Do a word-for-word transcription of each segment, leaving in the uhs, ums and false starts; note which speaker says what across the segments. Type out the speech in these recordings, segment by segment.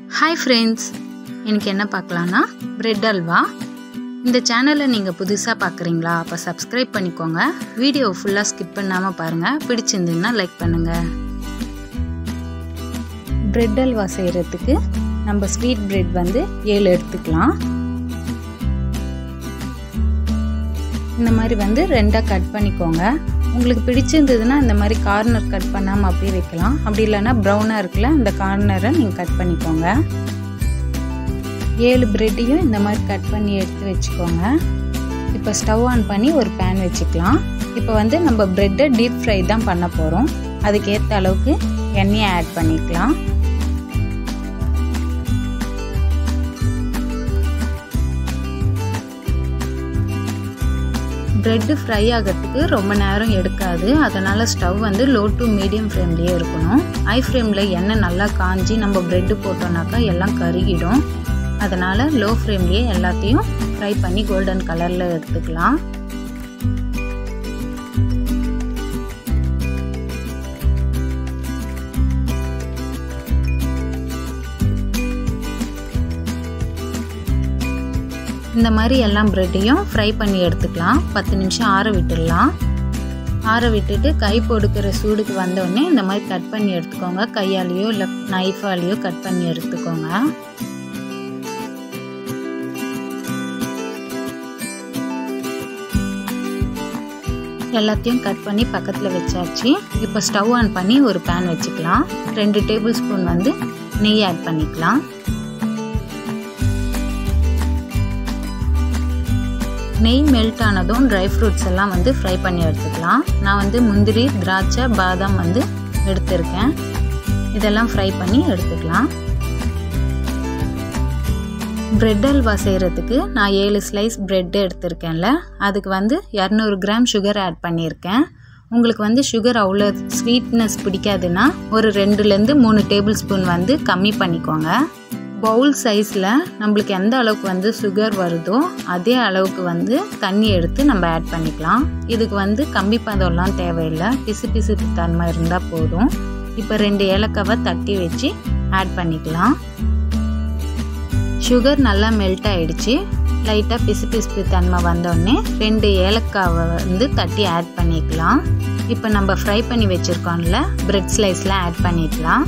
Speaker 1: Hi friends, இன்னைக்கு என்ன பார்க்கலாம்னா bread halwa. இந்த சேனலை நீங்கள் புதுசாக பார்க்குறீங்களா? அப்போ சப்ஸ்கிரைப் பண்ணிக்கோங்க. வீடியோ ஃபுல்லாக ஸ்கிப் பண்ணாமல் பாருங்கள். பிடிச்சிருந்ததுன்னா லைக் பண்ணுங்கள். பிரெட் அல்வா செய்கிறதுக்கு நம்ம ஸ்வீட் பிரெட் வந்து ஏழு எடுத்துக்கலாம். இந்த மாதிரி வந்து ரெண்டாக கட் பண்ணிக்கோங்க. உங்களுக்கு பிடிச்சிருந்ததுன்னா இந்த மாதிரி கார்னர் கட் பண்ணாமல் அப்படியே வைக்கலாம். அப்படி இல்லைன்னா ப்ரௌனாக இருக்குல்ல, அந்த கார்னரை நீங்கள் கட் பண்ணிக்கோங்க. ஏழு பிரெட்டையும் இந்த மாதிரி கட் பண்ணி எடுத்து வச்சுக்கோங்க. இப்போ ஸ்டவ் ஆன் பண்ணி ஒரு பேன் வச்சுக்கலாம். இப்போ வந்து நம்ம பிரெட்டை டீப் ஃப்ரை தான் பண்ண போகிறோம். அதுக்கேற்ற அளவுக்கு எண்ணெயை ஆட் பண்ணிக்கலாம். பிரெட்டு ஃப்ரை ஆகிறதுக்கு ரொம்ப நேரம் எடுக்காது. அதனால் ஸ்டவ் வந்து லோ டு மீடியம் ஃப்ளேம்லேயே இருக்கணும். ஹை ஃப்ளேமில் எண்ணெய் நல்லா காஞ்சி நம்ம பிரெட்டு போட்டோம்னாக்கா எல்லாம் கருகிடும். அதனால் லோ ஃப்ளேம்லேயே எல்லாத்தையும் ஃப்ரை பண்ணி கோல்டன் கலரில் எடுத்துக்கலாம். இந்த மாதிரி எல்லாம் பிரெட்டையும் ஃப்ரை பண்ணி எடுத்துக்கலாம். பத்து நிமிஷம் ஆற விட்டுடலாம். ஆற விட்டுட்டு கை பொடுக்கிற சூடுக்கு வந்தோடனே இந்த மாதிரி கட் பண்ணி எடுத்துக்கோங்க. கையாலேயோ இல்லை நைஃபாலேயோ கட் பண்ணி எடுத்துக்கோங்க. எல்லாத்தையும் கட் பண்ணி பக்கத்தில் வச்சாச்சு. இப்போ ஸ்டவ் ஆன் பண்ணி ஒரு பேன் வச்சுக்கலாம். ரெண்டு டேபிள் ஸ்பூன் வந்து நெய் ஆட் பண்ணிக்கலாம். நெய் மெல்ட் ஆனதும் ட்ரை ஃப்ரூட்ஸ் எல்லாம் வந்து ஃப்ரை பண்ணி எடுத்துக்கலாம். நான் வந்து முந்திரி, திராட்சை, பாதாம் வந்து எடுத்திருக்கேன். இதெல்லாம் ஃப்ரை பண்ணி எடுத்துக்கலாம். பிரெட் அல்வா செய்கிறதுக்கு நான் ஏழு ஸ்லைஸ் பிரெட் எடுத்திருக்கேன்ல, அதுக்கு வந்து இரநூறு கிராம் சுகர் ஆட் பண்ணியிருக்கேன். உங்களுக்கு வந்து சுகர் அவ்வளோ ஸ்வீட்னஸ் பிடிக்காதுன்னா ஒரு ரெண்டுலேருந்து மூணு டேபிள் ஸ்பூன் வந்து கம்மி பண்ணிக்கோங்க. பவுல் சைஸில் நம்மளுக்கு எந்த அளவுக்கு வந்து சுகர் வருதோ அதே அளவுக்கு வந்து தண்ணி எடுத்து நம்ம ஆட் பண்ணிக்கலாம். இதுக்கு வந்து கம்பி பதம்லாம் தேவையில்லை, பிசு பிசு தன்மை இருந்தால் போதும். இப்போ ரெண்டு ஏலக்காவை தட்டி வச்சு ஆட் பண்ணிக்கலாம். சுகர் நல்லா மெல்ட் ஆகிடுச்சு. லைட்டாக பிசு பிசு தன்மை வந்தோடனே ரெண்டு ஏலக்காவை வந்து தட்டி ஆட் பண்ணிக்கலாம். இப்போ நம்ம ஃப்ரை பண்ணி வச்சுருக்கோம்ல பிரெட் ஸ்லைஸில் ஆட் பண்ணிக்கலாம்.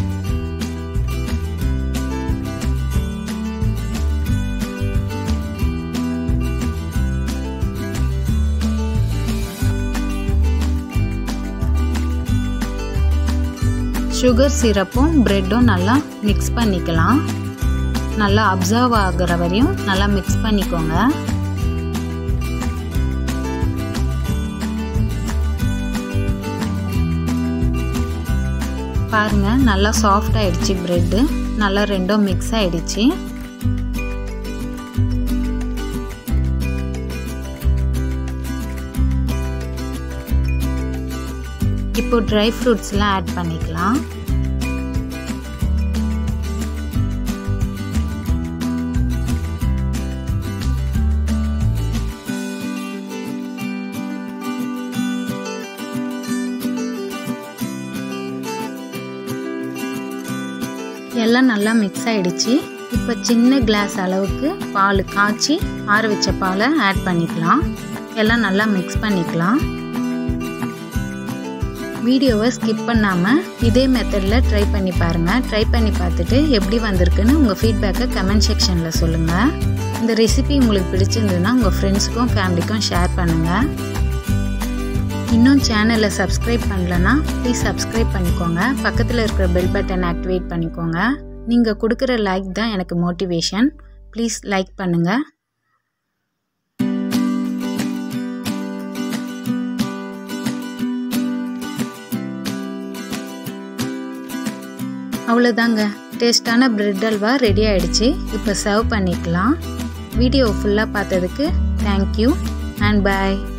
Speaker 1: சுகர் சிரப்பும் பிரெட்டும் நல்லா மிக்ஸ் பண்ணிக்கலாம். நல்லா அப்சர்வ் ஆகிற வரையும் நல்லா மிக்ஸ் பண்ணிக்கோங்க. பாருங்க, நல்லா சாஃப்ட் ஆயிடுச்சு பிரெட்டு. நல்லா ரெண்டும் மிக்ஸ் ஆயிடுச்சு. இப்போ ட்ரை ஃப்ரூட்ஸ்லாம் ஆட் பண்ணிக்கலாம். எல்லாம் நல்லா மிக்ஸ் ஆயிடுச்சு. இப்போ சின்ன கிளாஸ் அளவுக்கு பால் காய்ச்சி ஆற வச்ச பாலை ஆட் பண்ணிக்கலாம். எல்லாம் நல்லா மிக்ஸ் பண்ணிக்கலாம். வீடியோவை ஸ்கிப் பண்ணாமல் இதே மெத்தடில் ட்ரை பண்ணி பாருங்கள். ட்ரை பண்ணி பார்த்துட்டு எப்படி வந்திருக்குன்னு உங்கள் ஃபீட்பேக்கை கமெண்ட் செக்ஷனில் சொல்லுங்கள். இந்த ரெசிபி உங்களுக்கு பிடிச்சிருந்ததுன்னா உங்கள் ஃப்ரெண்ட்ஸுக்கும் ஃபேமிலிக்கும் ஷேர் பண்ணுங்கள். இன்னும் சேனலை சப்ஸ்கிரைப் பண்ணலன்னா ப்ளீஸ் சப்ஸ்கிரைப் பண்ணிக்கோங்க. பக்கத்தில் இருக்கிற பெல் பட்டன் ஆக்டிவேட் பண்ணிக்கோங்க. நீங்கள் கொடுக்குற லைக் தான் எனக்கு மோட்டிவேஷன். ப்ளீஸ் லைக் பண்ணுங்கள். அவ்வளோதாங்க, டேஸ்டான பிரெட் அல்வா ரெடி ஆகிடுச்சு. இப்போ சர்வ் பண்ணிக்கலாம். வீடியோ ஃபுல்லாக பார்த்ததுக்கு தேங்க்யூ அண்ட் பாய்.